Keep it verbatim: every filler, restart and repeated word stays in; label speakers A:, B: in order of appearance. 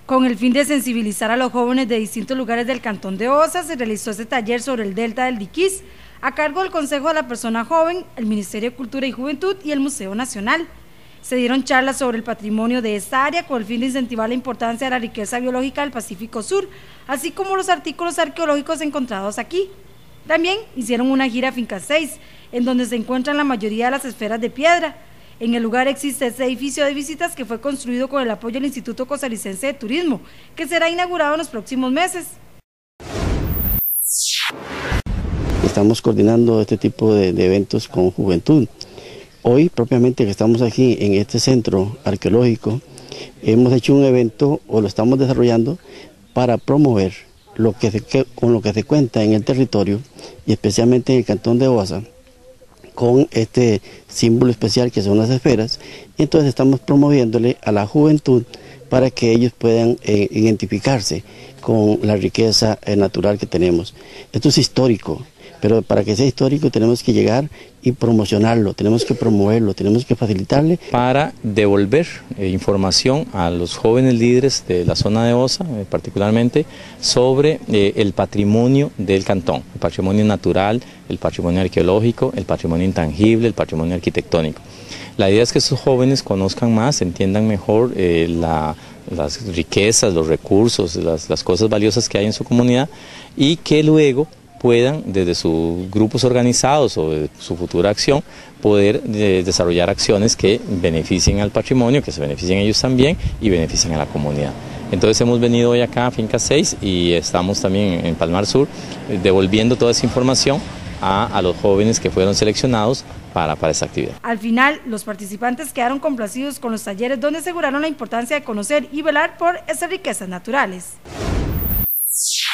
A: Con el fin de sensibilizar a los jóvenes de distintos lugares del Cantón de Osa, se realizó este taller sobre el Delta del Diquís, a cargo del Consejo de la Persona Joven, el Ministerio de Cultura y Juventud y el Museo Nacional. Se dieron charlas sobre el patrimonio de esta área con el fin de incentivar la importancia de la riqueza biológica del Pacífico Sur, así como los artículos arqueológicos encontrados aquí. También hicieron una gira a Finca seis, en donde se encuentran la mayoría de las esferas de piedra. En el lugar existe este edificio de visitas que fue construido con el apoyo del Instituto Costarricense de Turismo, que será inaugurado en los próximos meses.
B: Estamos coordinando este tipo de, de eventos con juventud. Hoy, propiamente, que estamos aquí en este centro arqueológico, hemos hecho un evento, o lo estamos desarrollando, para promover lo que se, que, con lo que se cuenta en el territorio, y especialmente en el Cantón de Osa, con este símbolo especial que son las esferas. Entonces estamos promoviéndole a la juventud para que ellos puedan eh, identificarse con la riqueza eh, natural que tenemos. Esto es histórico, pero para que sea histórico tenemos que llegar y promocionarlo, tenemos que promoverlo, tenemos que facilitarle.
C: Para devolver eh, información a los jóvenes líderes de la zona de Osa, eh, particularmente, sobre eh, el patrimonio del cantón, el patrimonio natural, el patrimonio arqueológico, el patrimonio intangible, el patrimonio arquitectónico. La idea es que esos jóvenes conozcan más, entiendan mejor eh, la, las riquezas, los recursos, las, las cosas valiosas que hay en su comunidad, y que luego puedan, desde sus grupos organizados o de su futura acción, poder eh, desarrollar acciones que beneficien al patrimonio, que se beneficien ellos también y beneficien a la comunidad. Entonces hemos venido hoy acá a Finca seis y estamos también en Palmar Sur eh, devolviendo toda esa información a, a los jóvenes que fueron seleccionados para, para esta actividad.
A: Al final, los participantes quedaron complacidos con los talleres donde aseguraron la importancia de conocer y velar por esas riquezas naturales.